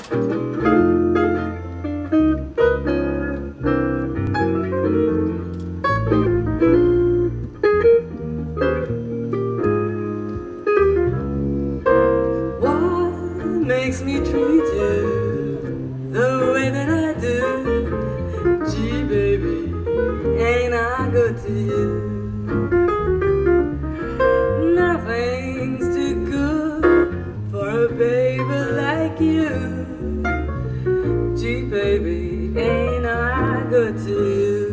Makes me treat you the way that I do. Gee, baby, ain't I good to you? Nothing's too good for a baby like you. Gee, baby, ain't I good to you?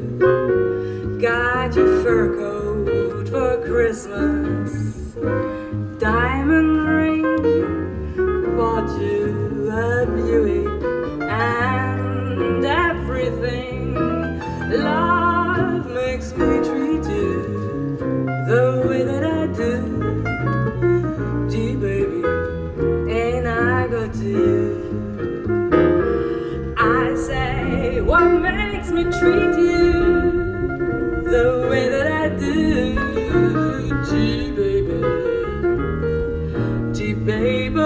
Got your fur coat for Christmas, diamond ring, bought you a Buick and everything. Love makes me treat you the way that I do. Gee, baby, ain't I good to you? I say, what makes me treat you the way that I do? Gee, baby, gee, baby,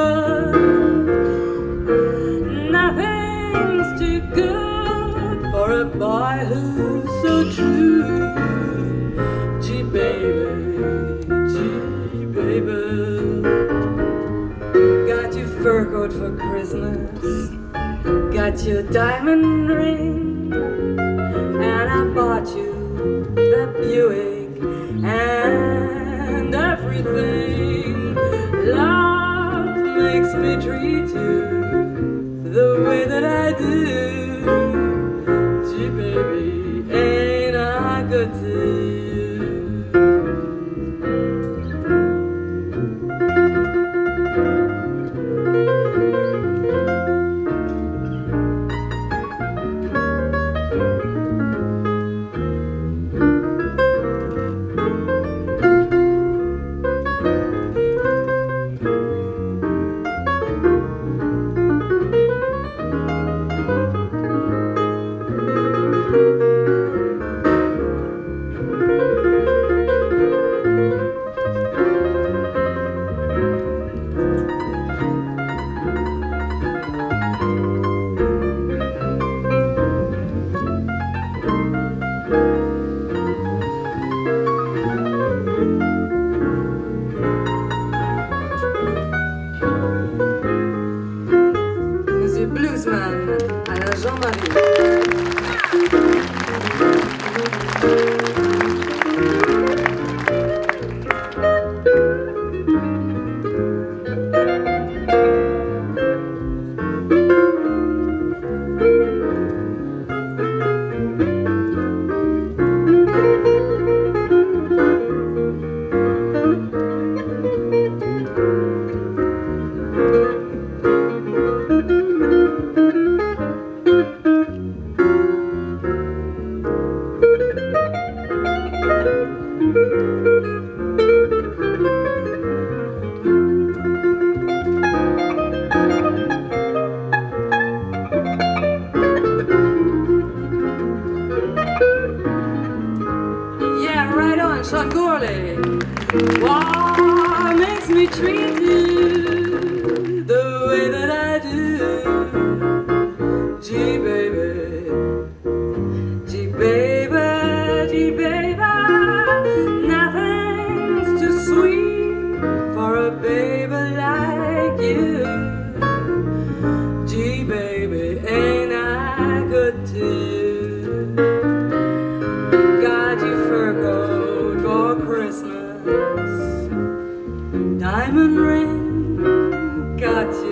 nothing's too good for a boy who's so true. Gee, baby, gee, baby. Got your fur coat for Christmas, got your diamond ring, and I bought you that Buick and everything. Love makes me treat you the way that I do. Gee, baby, ain't I good to you? Bluesman, Alain Jean-Marie. Gourley, what makes me treat you the way that I do? Gee, baby, gee, baby, gee, baby, nothing's too sweet for a baby like you. Gee, baby, ain't I good to you? Got your fur coat for Christmas, diamond ring, got you